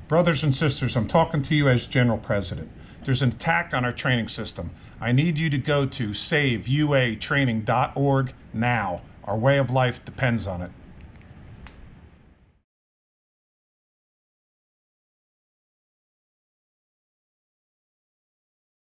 Brothers and sisters, I'm talking to you as General President. There's an attack on our training system. I need you to go to saveuatraining.org now. Our way of life depends on it.